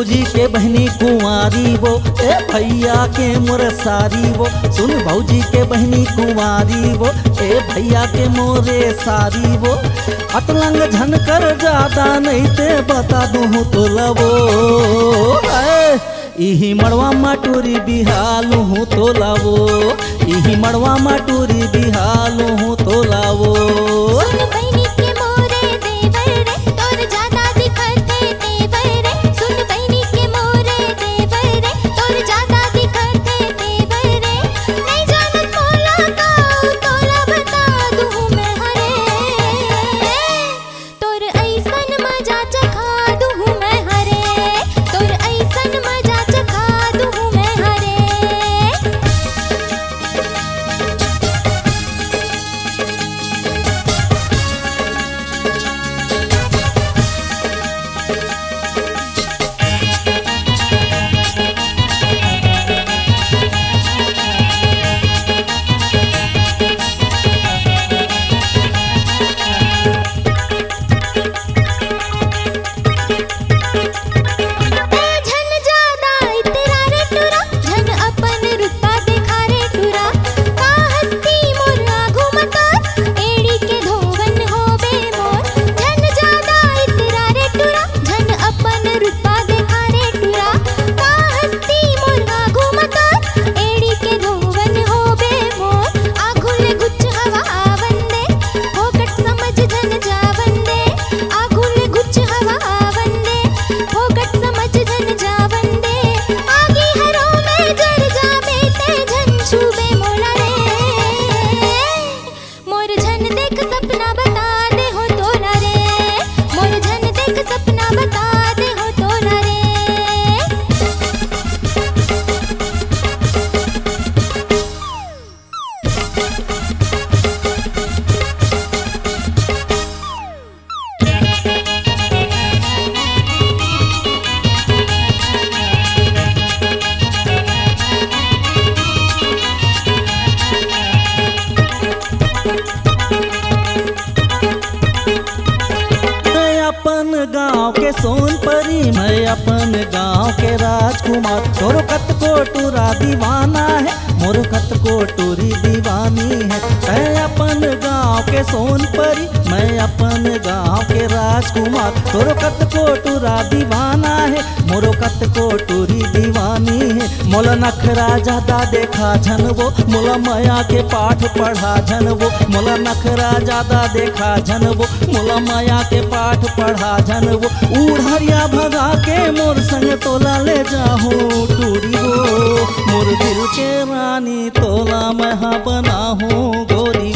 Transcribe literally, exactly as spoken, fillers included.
भौजी के बहनी कुंवारी वो, ए भैया के मोर सारी वो। सुन भौजी के बहनी कुंवारी वो, ए भैया के मोरे सारी वो। अतलंग झनकर ज्यादा नहीं ते बता दूँ तो लवो, इही मड़वा माटूरी बिहालू हूँ तो लावो, इही मड़वा माटूरी बिहालू हूँ तो लावो। सुन बहनी के मोरे देवर रे, तोर ज्यादा दिखते तेवर रे। सुन बहनी के मोरे देवर रे, तोर ज्यादा दिखते तेवर रे। नहीं जानत मोला काऊ तोला बता दूँ मैं हरे, तोर ऐसन मजा चखा दूँ मैं हरे, तोर ऐसन मजा चखा दूँ मैं हरे। गाँव के सोनपरी मैं अपन गाँव के राजकुमार। तोर कत को टूरा दीवाना है, मोर कत को टूरी दीवानी है। मैं अपन गाँव के सोनपरी मैं अपन गाँव के राजकुमार। तोर कत को टूरा दीवाना है, मोर कत को टूरी दीवानी है। मोल नखरा ज्यादा देखा झन वो, मोला माया के पाठ पढ़ा झन वो। मोला नखरा ज्यादा देखा झन वो, मोला माया के पाठ पढ़ा झन वो। उड़हरिया भगा के मोर संग तोला ले जाहू टूरी वो, मोर दिल के रानी तोला मैं बना हूँ गोरी